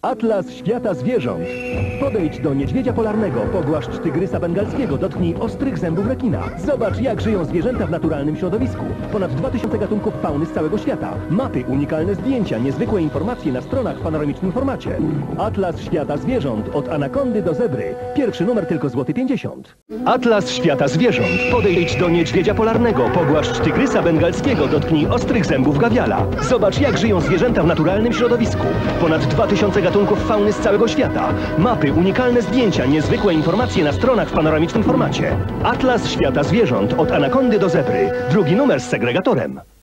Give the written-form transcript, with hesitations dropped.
Atlas świata zwierząt. Podejdź do niedźwiedzia polarnego, pogłaszcz tygrysa bengalskiego, dotknij ostrych zębów rekina. Zobacz, jak żyją zwierzęta w naturalnym środowisku. Ponad 2000 gatunków fauny z całego świata. Mapy, unikalne zdjęcia, niezwykłe informacje na stronach w panoramicznym formacie. Atlas świata zwierząt. Od anakondy do zebry. Pierwszy numer tylko złoty 50. Atlas świata zwierząt. Podejdź do niedźwiedzia polarnego, pogłaszcz tygrysa bengalskiego, dotknij ostrych zębów gawiala. Zobacz, jak żyją zwierzęta w naturalnym środowisku. Ponad 2000 gatunków fauny z całego świata. Mapy, unikalne zdjęcia, niezwykłe informacje na stronach w panoramicznym formacie. Atlas świata zwierząt. Od anakondy do zebry. Drugi numer z segregatorem.